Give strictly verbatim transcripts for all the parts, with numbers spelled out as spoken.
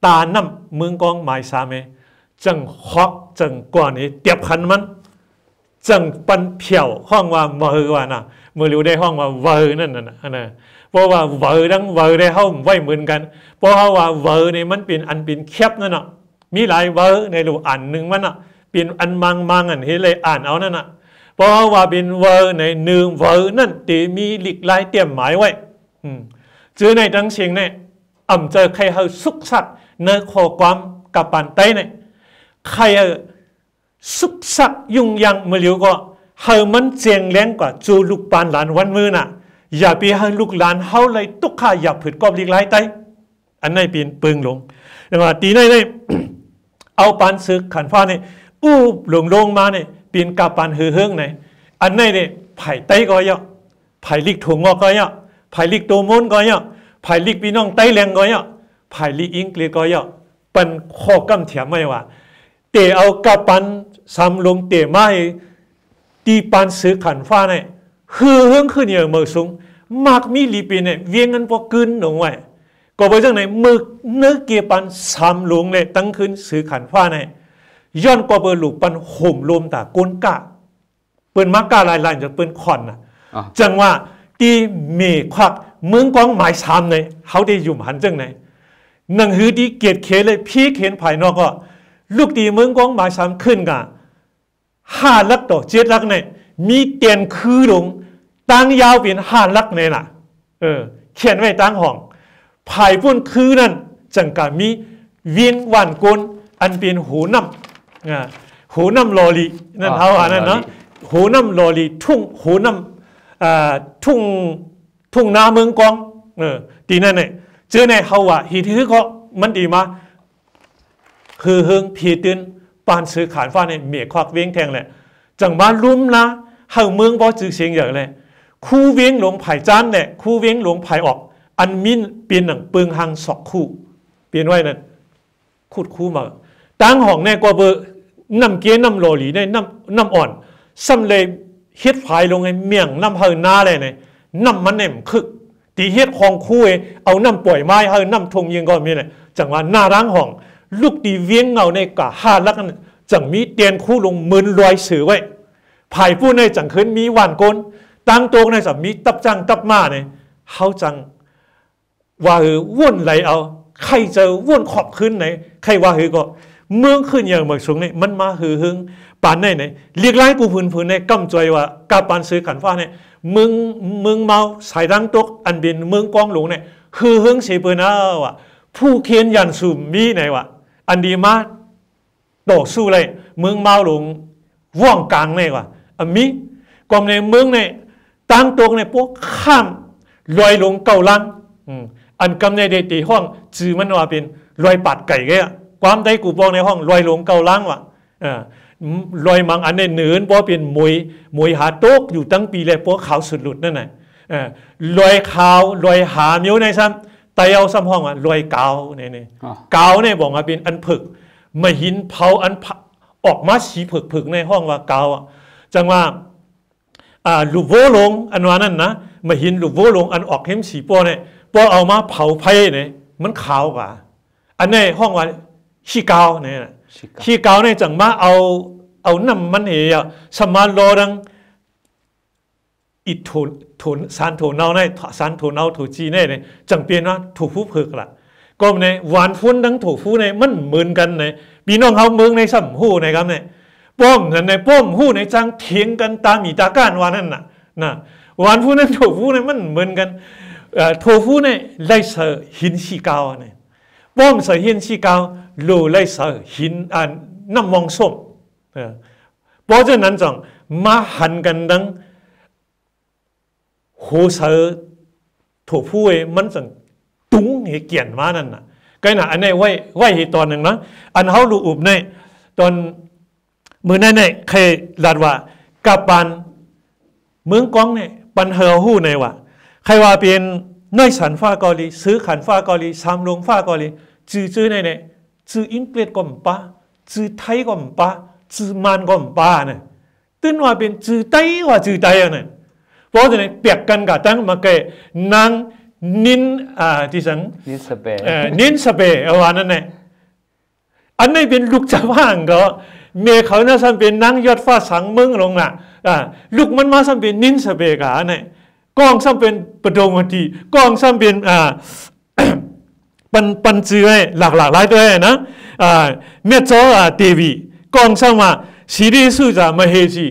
ตาน้ำเมืองกองหมายสามเอจังฮอกจังกว่านี้เตียบขันมันจังปันเผียวห้องว่าเวอร์ว่านะเมื่อรู้ได้ห้องว่าเวอร์นั่นน่ะนะเพราะว่าเวอร์ดังเวอร์ได้ห้องไว้เหมือนกันเพราะว่าเวอร์นี่มันเป็นอันเป็นแคบนั่นน่ะมีหลายเวอร์ในรูอันหนึ่งมันน่ะเป็นอันมังมังอันเห็นเลยอ่านเอานั่นน่ะเพราะว่าเป็นเวอร์ในหนึ่งเวอร์นั่นตีมีหลีกลายเตรียมหมายไว้เจอในทั้งเชียงเนี่ยอ่ำเจอใครเขาสุกสักเนื้อข้อความกับปันไตเนี่ยใครสุกสักยุ่งยังเมื่อเร็วก็เฮามันเจียงแรงกว่าจูลูกปานหลานวันมือน่ะอย่าไปให้ลูกหลานเฮาเลยตุกข้าอย่าผืดกอบหลีกลายไตอันนี้เป็นปึงลงแต่ว่าตีนี่เนี่ยเอาปานซึกขันฟ้าเนี่ยอู้หลงลงมาเนี่ยเป็นกับปานหือเฮืองเนี่ยอันนี้เนี่ยไผ่ไตก็เยอะไผ่ลิกถั่วงอกก็เยอะไผ่ลิกโตมนก็เยอะไผ่ลิกพี่น้องไตแรงก็เยอะไผ่ลิกอิงกฤษก็เยอะเป็นข้อกำเถียมไม่ว่าเตะเอากับปันซ้ำลงเตะไม้ตีปันซื้อขันฟ้าเนี่ยฮือเฮืองขึ้นเยอะเมื่อสูงมากมีลีปีเนี่ยเวียงเงินพอกินลงไว้ก็ไปจังไหนมือเนื้อเกียปันซ้ำลงเลยตั้งขึ้นซื้อขันฟ้าเนี่ยย้อนก็เปิดหลุกปันห่มลมตาก้นกะเปิดมักกะลายลายจะเปิดขอนนะจังว่าตีเมฆักเมืองกองหมายซ้ำเนี่ยเขาได้ยุ่มหันจังไหนหนังหือดีเกียรติเขเลยพี่เขียนภายนอกก็ลูกตีเมืองกองหมายซ้ำขึ้นกันห้าลักต่อเจ็ดลักเนี่ยมีเตียนคือลงตั้งยาวเป็นห้าลักเนี่ยนะเออเขียนไว้ตั้งห้องภายพุ่นคือนั่นจังกะมีเวียงวันกลอันเป็นหูน้ำอ่าหูน้ำลอลีนั่นเขาอ่านนั่นเนาะหูน้ำลอลีทุ่งหูน้ำอ่าทุ่งทุ่งนาเมืองกองเออตีนั่นเนี่ยเจอในเขาว่าฮีทือก็มันดีมาคือเฮงพีตินปานซื้อขานฟ้าในเมียควักเวียงแทงแหละจังบ้านลุ่มนะเฮาเมืองบ่จือเสียงอย่างเลยคู่เวียงหลวงไผ่จานเนี่ยคู่เวียงหลวงไผ่ออกอันมินเปลี่ยนหนังปึงหังสอกคู่เปลี่ยนไว้นั่นคูดคู่มาตั้งห้องเนี่ยก็เบอร์น้ำเกี้ยน้ำโลหลีเนี่ยน้ำน้ำอ่อนซ้ำเลยเฮ็ดไผ่ลงไงเมี่ยงน้ำเฮาหน้าเลยเนี่ยน้ำมันเนี่ยคึกตีเฮ็ดของคู่เอาน้ำป่วยไม้เฮาน้ำทงยิงก็มีเนี่ยจังว่าหน้าร้างห้องลูกตีเวียงเงาในกะห้าลักนั้นจังมีเตียนคู่ลงมืนลอยสื่อไว้ภายผู้ในจังคืนมีหวานกลตั้งโตในสัมมีตับจังตับมาเนี่ยเขาจังว่าเออว่นไหลเอาใครจะว่นขอบขึ้นไหนใครว่าเออก็เมืองขึ้นอย่างเมืองสูงเนี่ยมันมาหือหึงปานในไหนเรียกไล่ปูพื้นพื้นในกำจอยว่ากาปานซื้อขันฟ้าเนี่ยเมืองเมืองเมาสายรังตกอันเป็นเมืองกองหลวงเนี่ยหือหึงเสียเปนเอาว่ะผู้เขียนยันสุ่มมีไหนวะอันดีมากต่อสู้เลยเมืองเมาหลงว่องกลางเลยว่ะอันมีกองในเมืองเนี่ยตั้งตรงในพวกข้ามลอยลงเก่าลังอันกำในเดตีห้องจือมันว่าเป็นลอยปัดไก่แก่ความได้กูบอกในห้องลอยลงเก่าลังว่ะลอยมังอันในเหนือเพราะเป็นมวยมวยหาโต๊กอยู่ตั้งปีเลยพวกขาวสุดหลุดนั่นแหละลอยขาวลอยหาเมียวในซ้ำไตเอาซ้ำห้องอ่ะลอยเกาเนี่ยเนี่ยเกาเนี่ยบอกว่าเป็นอันผึกมาหินเผาอันออกมาสีผึกผึกในห้องว่าเกาอ่ะจังว่าอ่าลูกโวลงอันว่านั่นนะมาหินลูกโวลงอันออกเข้มสีปอเนี่ยปอเอามาเผาไผ่เนี่ยมันขาวกว่าอันนี้ห้องว่าขี้เกาเนี่ยขี้เกาเนี่ยจังมาเอาเอาน้ำมันเหี่ยสมาโลดังอิถูถูสารถูเน่าเนี่ยสารถูเน่าถูจีเนี่ยจังเปลี่ยนว่าถูผู้เผือกละก็ในหวานฟุ้นทั้งถูผู้ในมันเหมือนกันในพี่น้องเขาเมืองในสัมหูในครับเนี่ยป้อมนั่นในป้อมหูในจังเถียงกันตามอีตาก้านวานั่นน่ะนะหวานฟุ้นนั้นถูผู้ในมันเหมือนกันถูผู้ในไล่เสือหินสีเกาเนี่ยป้อมเสือหินสีเกาโลไล่เสือหินอ่าน้ำมองส้มเพราะฉะนั้นจังมาหันกันดังโหเสือถูผู้เอมันจังตุ้งเหเกียนมานั่นน่ะก็น่ะอันนี้ไว้ไว้ตอนหนึ่งนะอันเขาลูอุบในตอนมือนั่นเนี่ยเคยลาดว่ากับปันเมืองกองเนี่ยปันเฮอหู้ในว่าใครว่าเป็นน้อยสันฟ้าเกาหลีซื้อขันฟ้าเกาหลีสามลงฟ้าเกาหลีจื้อจื้อในเนี่ยจื้ออังกฤษก็มป้าจื้อไทยก็มป้าจื้อมันก็มป้าเนี่ยตื่นว่าเป็นจื้อไต้ว่าจื้อไต้เนี่ยเพราะฉะนั้นเปรียบกันกับตั้งมาเกนางนินอ่าที่สังนินสเปเอ่อนินสเปเอาวันนั้นเนี่ยอันนี้เป็นลูกชาวบ้านก็เมียเขาน่าจะเป็นนางยอดฟ้าสังเมืองลงน่ะอ่าลูกมันมาซ้ำเป็นนินสเปกะเนี่ยกองซ้ำเป็นปฐมทีกองซ้ำเป็นอ่าปันปันจือหลากหลากหลายตัวนะอ่าเมียจ้ออ่าเทวีกองซ้ำมาสีดีสุจามเหสี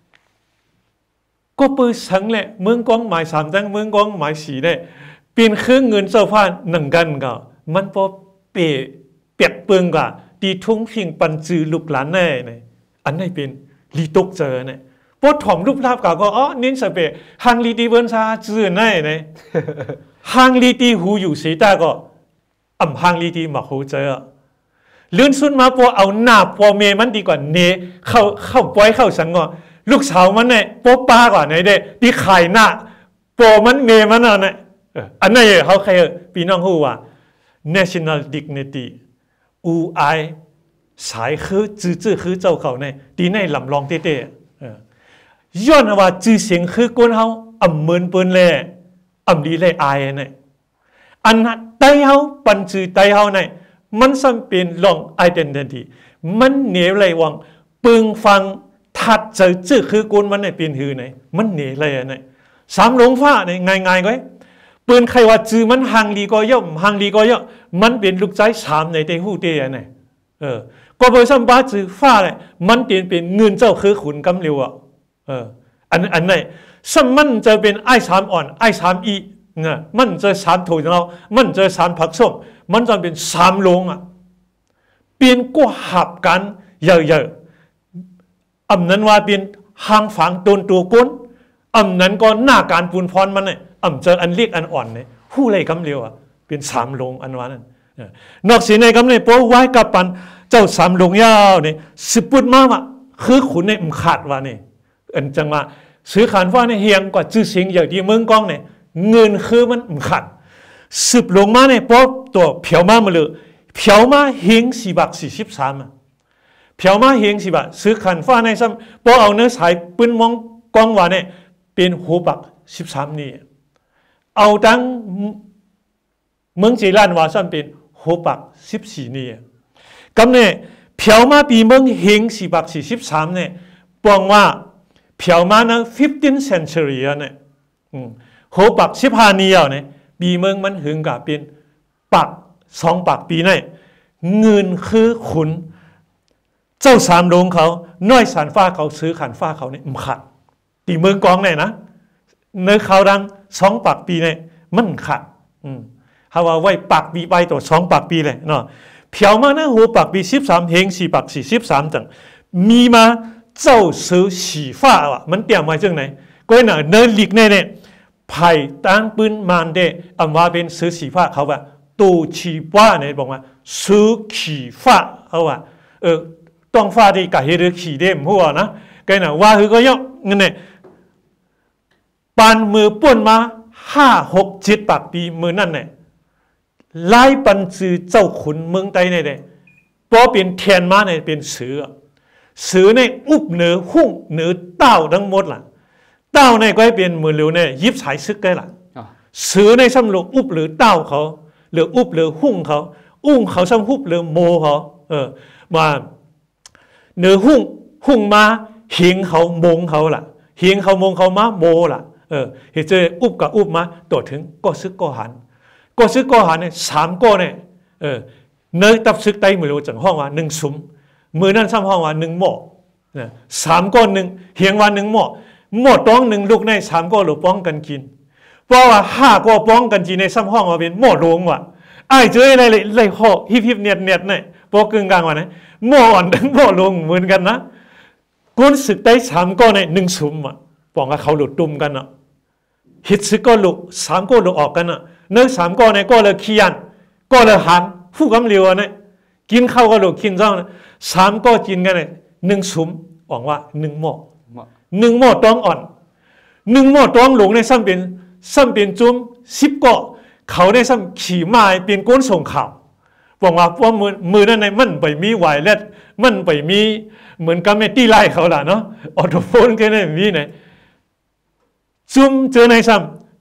ก็เปิดสังเลยเมืองกองหมายสามจังเมืองกองหมายสีเนี่ยเป็นเครื่องเงินเจ้าฟ้าหนึ่งกันก็มันพอเปะเปียกเปิงก็ตีทุ่งพิงปันจือลูกหลานแน่เนี่ยอันนี้เป็นลีตกเจอเนี่ยพอถอมรูปภาพก็อ๋อนินสเปหางลีตีเบิร์นซาจือแน่เนี่ยหางลีตีหูอยู่สีตาก็อ่ำหางลีตีหมักหูเจอเลื่อนสุดมาพอเอาหน้าพอเมมันดีกว่าเนเข้าเข้าปล่อยเข้าสังก็ลูกสาวมันเนี่ยโป๊ป้ากว่าไหนเด้ดีขายหน้าโปมันเมมันอ่ะเนี่ยอันนั้นเขาใครพี่น้องฮู้ว่า national dignity อูไอสายคือจื้อจื้อคือเจ้าเขาเนี่ยดีในลำลองเต้เต้ย้อนว่าจื้อเสียงคือก้นเขาอ่ำเมินเปิ้นเลยอ่ำดีเลยอายเนี่ยอันนั้นไตเขาปันจื้อไตเขาเนี่ยมันสัมเป็นลอง identity มันเหนียวเลยวังปึงฟังถัดเจอจื้อคือก้นมันเนี่ยเป็นหือเนี่ยมันเหนียวเลยเนี่ยสามหลงฟ้าเนี่ยง่ายๆก็ปืนใครว่าจื้อมันหังลีก็ย่อมหังลีก็ย่อมมันเป็นลูกใจสามในเตหูเตยเนี่ยเออก็เบอร์ซัมบ้าจื้อฟ้าเลยมันเปลี่ยนเป็นเงินเจ้าคือขุนกำเร็วอ่ะเอออันอันไหนซัมมันจะเป็นไอ้สามอ่อนไอ้สามอีเนี่ยมันจะสามถูกเรามันจะสามผักส้มมันจะเป็นสามลงอ่ะเปลี่ยนก็หับกันเยอะๆอันนั้นว่าเป็นหางฝังต้นตัวก้นอันนั้นก็หน้าการปูนพรมันเนี่ยอ่ำเจออันเล็กอันอ่อนเนี่ยผู้ไรกำเร็วอ่ะเป็นสามลงอันว่านั่นนอกสีในกำเนี่ยโป้ไว้กับปันเจ้าสามลงยาวเนี่ยสิบปุดมากอ่ะคือขุนเนี่ยมันขาดว่าเนี่ยอันจังว่าซื้อขานว่าเนี่ยเฮียงกว่าจื้อเสียงอย่างที่เมืองกองเนี่ยเงินคือมันมันขาดสิบลงมาเนี่ยโป้ตัวเผียวมามาเลยเผียวมาเฮงสี่บาทสี่สิบสามอ่ะเผียวมาเฮงสี่บาทซื้อขานฟ้าในซ้ำโป้เอาเนื้อสายปืนมองกองว่าเนี่ยเป็นหัวบักสิบสามนี่เอาตั้งเมืองจีรันว่าซ้ำเป็นหัวปักสิบสี่นี่กำเนี่ยเผียวมาปีเมืองเฮงสี่ปักสี่สิบสามเนี่ยปองว่าเผียวมานั้น fifteenth century เนี่ยหัวปักสิบห้านี่เนี่ยปีเมืองมันหึงกับเป็นปักสองปักปีนี่เงินคือขุนเจ้าสามลงเขาน้อยสารฟ้าเขาซื้อขันฟ้าเขาเนี่ยมันขาดปีเมืองกองเนี่ยนะเนื้อเขาดังสองปักปีเนี่ยมันขาดฮาว่าไว้ปักปีไปตัวสองปักปีเลยเนาะเผียวมานะหัวปักปีสิบสามเฮงสี่ปักสี่สิบสามจังมีมาเจ้าซื้อสีฟ้าอ่ะมันเตรียมมาจังไหนก็เนี่ยเนื้อหลีกเนี่ยเนี่ยไผ่ตั้งปืนมันเดอันว่าเป็นซื้อสีฟ้าเขาว่าตูชีฟ้าเนี่ยบอกว่าซื้อขี่ฟ้าเขาว่าเออต้องฟ้าที่กะเฮดขี่เดมหัวนะก็เนี่ยว่าคือก็ย่อเงินเนี่ยปานมือป่นมาห้าหกเจ็ดปากปีมือนั่นเนี่ยไล่ปันจือเจ้าขุนเมืองไตเนี่ยเนี่ยพอเป็นเทียนมาเนี่ยเป็นเสือเสือในอุบเหนือหุ่งเหนือเต้าทั้งหมดล่ะเต้าในก็ให้เป็นมือเร็วเนี่ยยิบสายซึกได้ล่ะเสือในซ้ำหลงอุบหรือเต้าเขาหรืออุบหรือหุ่งเขาอุ้งเขาซ้ำหุบหรือโมเขาเออมาเหนือหุ่งหุ่งมาเหียงเขามงเขาล่ะเหียงเขามงเขามาโมล่ะเออเห็นเจออุบกับอุบมาตัวถึงก็ซึกก็หันก็ซึกก็หันเนี่ยสามก็เนี่ยเออเนยตับซึกไตมือรู้จังห้องว่าหนึ่งซุ้มมือนั่นซ้ำห้องว่าหนึ่งหม้อเนี่ยสามก้อนหนึ่งเหียงว่าหนึ่งหม้อหม้อต้องหนึ่งลูกในสามก้อนหรือป้องกันกินเพราะว่าห้าก็ป้องกันกินในซ้ำห้องว่าเป็นหม้อหลวงว่ะไอ้เจออะไรเลยเลยห่อฮิบฮิบเนียดเนียดเนี่ยพอกึ่งกลางว่าเนี่ยหม้ออ่อนทั้งหม้อหลวงเหมือนกันนะก้นสึกไตสามก้อนเนี่ยหนึ่งซุ้มอ่ะป้องกับเขาหลุดตุ่มกันอ่ะฮิตซึกก็ลุกสามก็ลุกออกกันอ่ะเนื้อสามก็เนี่ยก็เลยขี้ยันก็เลยหันผู้กำเร็วเนี่ยกินข้าวก็ลุกกินเจ้าเนี่ยสามก็กินกันเนี่ยหนึ่งซุ้มหวังว่าหนึ่งหม้อหนึ่งหม้อต้องอ่อนหนึ่งหม้อต้องหลงในซ้ำเป็นซ้ำเป็นจุ้มสิบก็เขาในซ้ำขี่ม้าเป็นก้นส่งข่าวหวังว่าเพราะมือมือนั่นในมันไปมีไหวเล็ดมันไปมีเหมือนกับไม่ตีไล่เขาล่ะเนาะออโตโฟนแค่นั้นมีไหนจุ่มเจอในซ้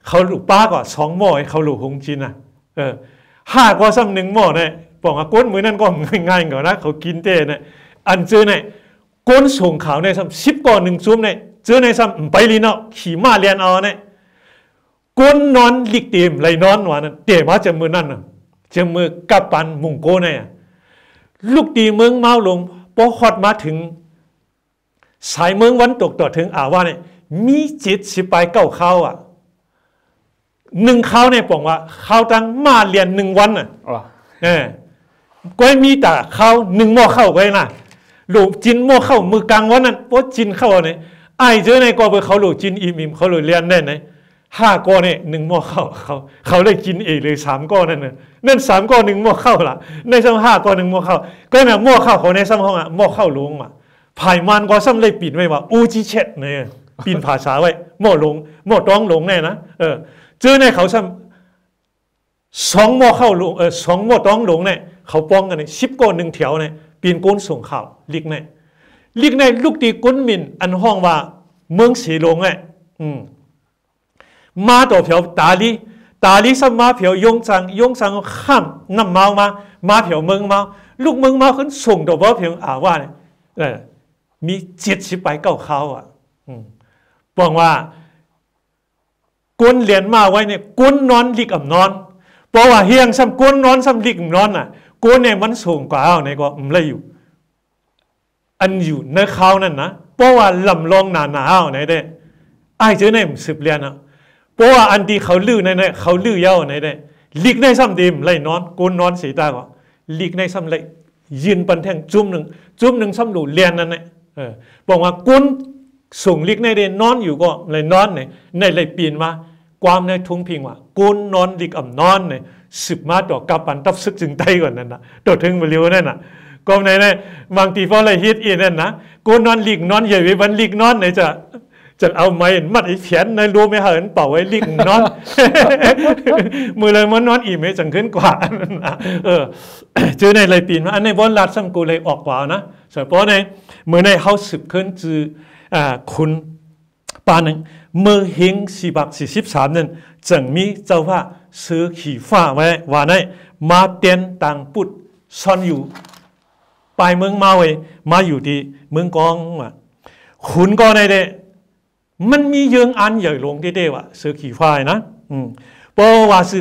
เขาหลุป้าก็สองหม้อเขาหลุหงจินอ่ะเออห้าก็ซ้ำหนึ่งหม้อเนี่ยบอกว่าก้นมือนั่นก็ง่ายๆก่อนนะเขากินเต้เนี่ยอันเจอเนี่ยก้นส่งข่าวในซ้ำสิบก่อนหนึ่งซุ้มเนี่ยเจอในซ้ำไปลีนเอาขี่ม้าเรียนเอาเนี่ยก้นนอนลิกเต็มเลยนอนวันนั้นเตะมาจะมือนั่นน่ะจะมือกับปันมุงโกเนี่ยลูกตีเมืองเมาลงพอฮอดมาถึงสายเมืองวันตกต่อถึงอาว่าเนี่ยมีจิตสิไปเก้าเข้าอ่ะหนึ่งเข้าเนี่ยบอกว่าเข้าตั้งมาเรียนหนึ่งวันอ่ะเออก็มีแต่เข้าหนึ่งหม้อเข้าก็นะหลูจินหม้อเข้ามือกลางวันนั้นเพราะจินเข้าเนี่ยไอ้เจอในก็เบอร์เขาหลูจินอิ่มๆเขาหลูเรียนแน่ไหนห้าก้อนเนี่ยหนึ่งหม้อเข้าเขาเขาได้กินเองเลยสามก้อนนั่นน่ะนั่นสามก้อนหนึ่งหม้อเข้าละในซ้ำห้าก้อนหนึ่งหม้อเข้าก็เนี่ยหม้อเข้าเขาในซ้ำห้องอ่ะหม้อเข้าลงมาภายมันก็ซ้ำเลยปิดไว้ว่าอูจิเช็ดเนี่ยปิดภาษาไว้หม้อลงหม้อต้องลงแน่นะเออเจอในเขาซ้ำสองหม้อเข้าลงเออสองหม้อต้องลงเนี่ยเขาป้องกันเนี่ยสิบก้อนหนึ่งแถวเนี่ยปีนก้นส่งข่าวลิกเนี่ยลิกในลูกตีก้นมินอันห้องว่าเมืองสีลงเนี่ยอืมมาต่อเผียวตาลีตาลีสมาเผียวยงจังยงจังข้ามน้ำเมามามาเผียวเมืองเมาลูกเมืองเมาขึ้นส่งดอกบัวเผียวอาว่าเนี่ยเออมีเจ็ดสิบไปเก้าเขาอ่ะบอกว่าก้นเรียนมาไว้เนี่ยก้นนอนลิกอ่ำนอนเพราะว่าเฮียงซ้ำก้นนอนซ้ำลิกอ่ำนอนอ่ะก้นเนี่ยมันส่งกว่าเอาในก็มันเลยอยู่อันอยู่ในเขานั่นนะเพราะว่าลำลองหนาหนาวไหนได้ไอ้เจ้าเนี่ยสืบเรียนอ่ะเพราะว่าอันที่เขาลื้อในเนี่ยเขาลื้อเย้าในได้ลิกในซ้ำดีมเลยนอนก้นนอนสีตาก็ลิกในซ้ำเลยยืนปันแทงจุ่มหนึ่งจุ่มหนึ่งซ้ำหลูเรียนนั่นเนี่ยเออบอกว่าก้นส่งลิกในเดนนอนอยู่ก็เลยนอนเนี่ยในเลยปีนมาความในทุ่งพิงว่าก้นนอนลิกอ่ำนอนเนี่ยสืบมาต่อกับปันตับซึกจึงไตก่อนนั่นนะตัวถึงมาเร็วนั่นน่ะก็ในเนี่ยบางทีพอเลยฮิตอีนั่นนะก้นนอนลิกนอนใหญ่ไว้บันลิกนอนเนี่ยจะจะเอาไม้มัดไอ้แขนในรู้ไม่เห็นเป่าไว้ลิกนอนมือเลยมันนอนอีเมจังขึ้นกว่าเออเจอในเลยปีนมาอันในบนลาดซ้ำกูเลยออกกว่านะเฉพาะในมือในเขาสืบขึ้นจืออ่าคุณปาหนึ่งมือเฮงสี่บักสี่สิบสามนั่นจึงมีเจ้าว่าซื้อขี่ฟ้าไว้ว่าในมาเตียนต่างปุดซ่อนอยู่ปลายเมืองมาไว้มาอยู่ที่เมืองกองว่ะขุนก็ในเดมันมีเยืองอันใหญ่ลงที่เดว่ะซื้อขี่ฟ้านะอืมเพราะว่าซื้อ